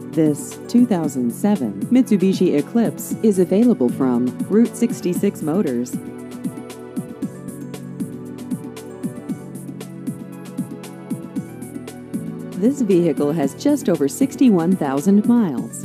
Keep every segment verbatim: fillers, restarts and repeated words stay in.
This two thousand seven Mitsubishi Eclipse is available from Route sixty-six Motors. This vehicle has just over sixty-one thousand miles.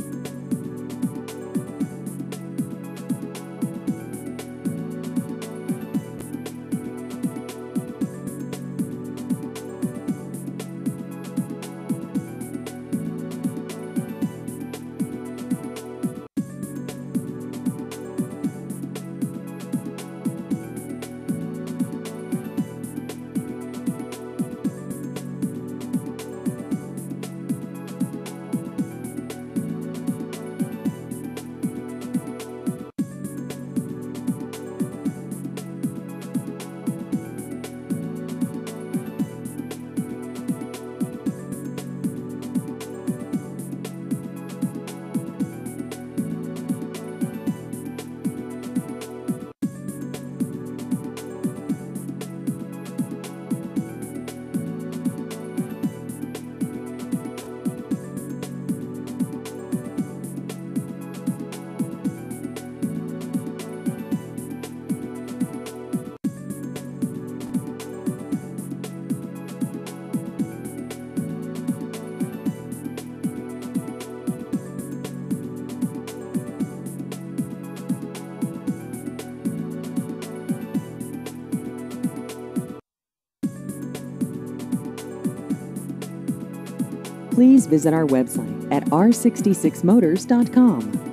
Please visit our website at r sixty-six motors dot com.